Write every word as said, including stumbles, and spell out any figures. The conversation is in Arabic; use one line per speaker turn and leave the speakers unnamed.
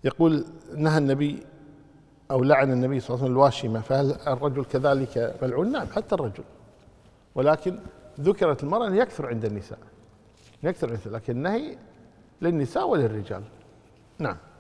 يقول نهى النبي أو لعن النبي صلى الله عليه وسلم الواشمة، فهل الرجل كذلك ملعون؟ نعم حتى الرجل، ولكن ذكرت المرأة أن يكثر عند النساء، يكثر عند النساء، لكن النهي للنساء وللرجال. نعم.